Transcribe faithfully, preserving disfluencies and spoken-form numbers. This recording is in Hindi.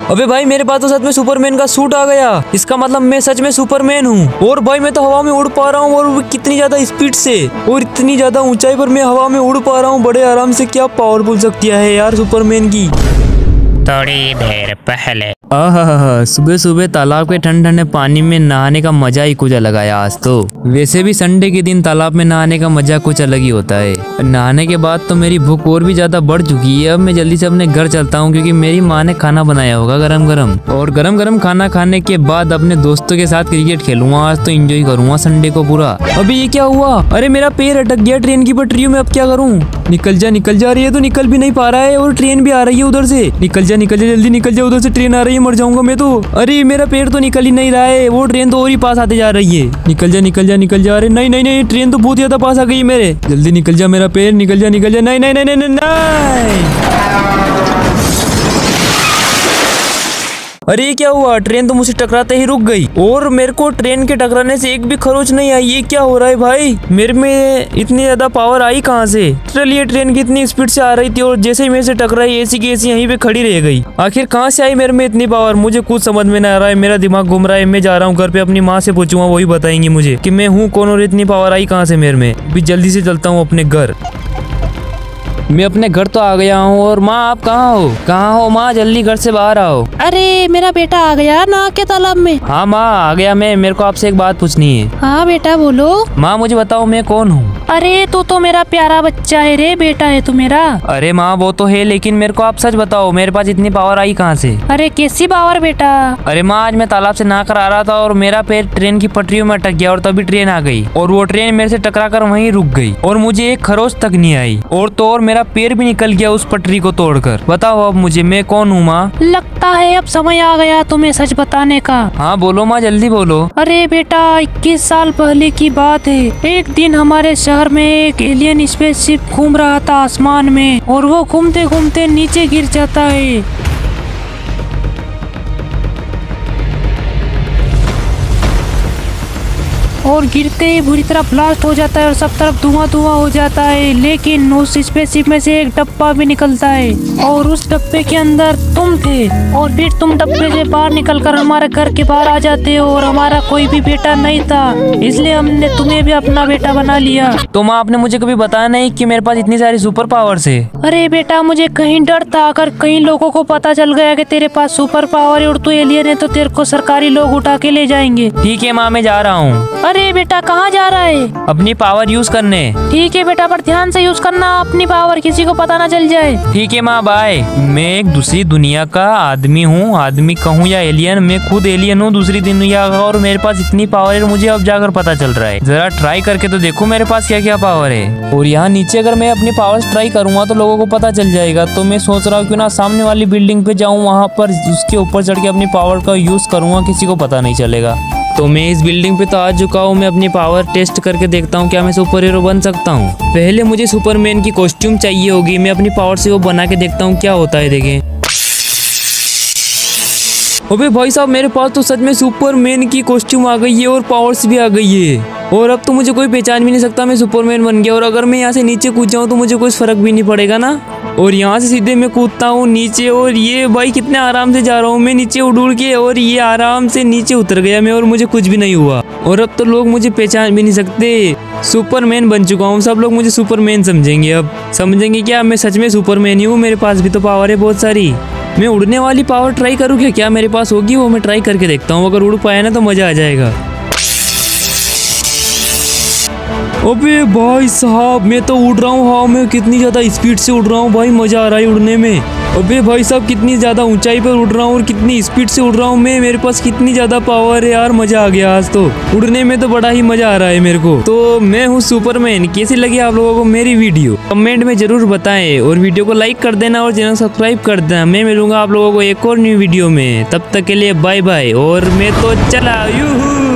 अबे भाई मेरे पास तो सच में सुपरमैन का सूट आ गया। इसका मतलब मैं सच में सुपरमैन हूँ। और भाई मैं तो हवा में उड़ पा रहा हूँ, और कितनी ज्यादा स्पीड से और इतनी ज्यादा ऊंचाई पर मैं हवा में उड़ पा रहा हूँ बड़े आराम से। क्या पावरफुल शक्ति है यार सुपरमैन की। थोड़ी देर पहले आहा, सुबह सुबह तालाब के ठंडे ठंडे पानी में नहाने का मजा ही कुछ अलग है आज तो। वैसे भी संडे के दिन तालाब में नहाने का मजा कुछ अलग ही होता है। नहाने के बाद तो मेरी भूख और भी ज्यादा बढ़ चुकी है। अब मैं जल्दी से अपने घर चलता हूँ, क्योंकि मेरी माँ ने खाना बनाया होगा गरम गरम। और गरम गरम खाना खाने के बाद अपने दोस्तों के साथ क्रिकेट खेलूंगा। आज तो एंजॉय करूंगा संडे को पूरा। अभी ये क्या हुआ? अरे मेरा पैर अटक गया ट्रेन की पटरियों में। अब क्या करूँ? निकल जा निकल जा। रही है तो निकल भी नहीं पा रहा है, और ट्रेन भी आ रही है उधर से। निकल जा निकल जा, जल्दी निकल जा, उधर से ट्रेन आ रही है, मर जाऊंगा मैं तो। अरे मेरा पेड़ तो निकल ही नहीं रहा है, वो ट्रेन तो और ही पास आते जा रही है। निकल जा निकल जा निकल जा। अरे नहीं नहीं नहीं, ट्रेन तो बहुत ज्यादा पास आ गई है मेरे। जल्दी निकल जा मेरा पेड़, निकल जा निकल जा। नहीं नहीं नहीं नहीं नहीं, नहीं। अरे ये क्या हुआ? ट्रेन तो मुझसे टकराते ही रुक गई, और मेरे को ट्रेन के टकराने से एक भी खरोच नहीं आई। ये क्या हो रहा है भाई? मेरे में इतनी ज्यादा पावर आई कहाँ से? चलिए ट्रेन कितनी स्पीड से आ रही थी, और जैसे ही मेरे से टकराई ऐसी की ऐसी यहीं पे खड़ी रह गई। आखिर कहाँ से आई मेरे में इतनी पावर? मुझे कुछ समझ में नहीं आ रहा है। मेरा दिमाग घूम रहा है। मैं जा रहा हूँ घर पे, अपनी माँ से पूछूंगा, वही बताएंगी मुझे कि मैं हूँ कौन और इतनी पावर आई कहाँ से मेरे में। अभी जल्दी से चलता हूँ अपने घर। मैं अपने घर तो आ गया हूँ। और माँ आप कहाँ हो? कहाँ हो माँ? जल्दी घर से बाहर आओ। अरे मेरा बेटा आ गया ना के तालाब में। हाँ माँ आ गया मैं। मेरे को आपसे एक बात पूछनी है। हाँ बेटा बोलो। माँ मुझे बताओ मैं कौन हूँ? अरे तू तो मेरा प्यारा बच्चा है रे, बेटा है तू मेरा। अरे माँ वो तो है, लेकिन मेरे को आप सच बताओ मेरे पास इतनी पावर आई कहाँ से? अरे कैसी पावर बेटा? अरे माँ आज मैं तालाब से नहा कर आ रहा था, और मेरा पैर ट्रेन की पटरियों में अटक गया, और तभी ट्रेन आ गई, और वो ट्रेन मेरे से टकरा कर वहीं रुक गई, और मुझे एक खरोच तक नहीं आई। और तो और मेरा पैर भी निकल गया उस पटरी को तोड़कर। बताओ अब मुझे मैं कौन हूँ माँ? लगता है अब समय आ गया तुम्हें सच बताने का। हाँ बोलो माँ जल्दी बोलो। अरे बेटा इक्कीस साल पहले की बात है। एक दिन हमारे शहर में एक एलियन स्पेसशिप घूम रहा था आसमान में, और वो घूमते घूमते नीचे गिर जाता है। और गिरते ही बुरी तरह ब्लास्ट हो जाता है, और सब तरफ धुआं धुआं हो जाता है। लेकिन उस स्पेसशिप में से एक डब्बा भी निकलता है, और उस डब्बे के अंदर तुम थे। और फिर तुम डब्बे से बाहर निकलकर हमारे घर के बाहर आ जाते हो, और हमारा कोई भी बेटा नहीं था, इसलिए हमने तुम्हें भी अपना बेटा बना लिया। तो माँ आपने मुझे कभी बताया नहीं कि मेरे पास इतनी सारी सुपर पावर्स है? अरे बेटा मुझे कहीं डर था, अगर कहीं लोगों को पता चल गया कि तेरे पास सुपर पावर है और तू एलियन है, तो तेरे को सरकारी लोग उठा के ले जाएंगे। ठीक है माँ मैं जा रहा हूँ। अरे बेटा कहाँ जा रहा है? अपनी पावर यूज करने। ठीक है बेटा, पर ध्यान से यूज करना अपनी पावर, किसी को पता ना चल जाए। ठीक है माँ बाय। मैं एक दूसरी दुनिया का आदमी हूँ, आदमी कहूँ या एलियन, मैं खुद एलियन हूँ दूसरी दुनिया का, और मेरे पास इतनी पावर है मुझे अब जाकर पता चल रहा है। जरा ट्राई करके तो देखो मेरे पास क्या क्या पावर है। और यहाँ नीचे अगर मैं अपनी पावर ट्राई करूंगा तो लोगों को पता चल जाएगा। तो मैं सोच रहा हूँ क्यों ना सामने वाली बिल्डिंग पे जाऊँ, वहाँ पर उसके ऊपर चढ़ के अपनी पावर का यूज करूंगा, किसी को पता नहीं चलेगा। तो मैं इस बिल्डिंग पे तो आ चुका हूँ। मैं अपनी पावर टेस्ट करके देखता हूँ क्या मैं सुपर हीरो बन सकता हूँ। पहले मुझे सुपरमैन की कॉस्ट्यूम चाहिए होगी। मैं अपनी पावर से वो बना के देखता हूँ क्या होता है। देखें। अबे भाई साहब मेरे पास तो सच में सुपरमैन की कॉस्ट्यूम आ गई है, और पावर्स भी आ गई है, और अब तो मुझे कोई पहचान भी नहीं सकता। मैं सुपरमैन बन गया, और अगर मैं यहाँ से नीचे कूद जाऊँ तो मुझे कोई फर्क भी नहीं पड़ेगा ना। और यहाँ से सीधे मैं कूदता हूँ नीचे, और ये भाई कितने आराम से जा रहा हूँ मैं नीचे उड़ उड़ के, और ये आराम से नीचे उतर गया मैं, और मुझे कुछ भी नहीं हुआ। और अब तो लोग मुझे पहचान भी नहीं सकते। सुपरमैन बन चुका हूँ, सब लोग मुझे सुपरमैन समझेंगे। अब समझेंगे क्या मैं सच में सुपरमैन ही हूँ। मेरे पास भी तो पावर है बहुत सारी। मैं उड़ने वाली पावर ट्राई करूँ क्या? क्या मेरे पास होगी? वो मैं ट्राई करके देखता हूँ। अगर उड़ पाया ना तो मजा आ जाएगा। अबे भाई साहब मैं तो उड़ रहा हूँ। हाँ मैं कितनी ज्यादा स्पीड से उड़ रहा हूँ भाई, मजा आ रहा है उड़ने में। अबे भाई साहब कितनी ज्यादा ऊंचाई पर उड़ रहा हूँ, और कितनी स्पीड से उड़ रहा हूँ मैं। मेरे पास कितनी ज्यादा पावर है यार, मजा आ गया आज तो। उड़ने में तो बड़ा ही मजा आ रहा है मेरे को। तो मैं हूँ सुपरमैन। कैसी लगी आप लोगों को मेरी वीडियो? कमेंट में जरूर बताएं, और वीडियो को लाइक कर देना, और चैनल सब्सक्राइब कर देना। मैं मिलूंगा आप लोगों को एक और न्यू वीडियो में। तब तक के लिए बाय बाय, और मैं तो चला यूहू।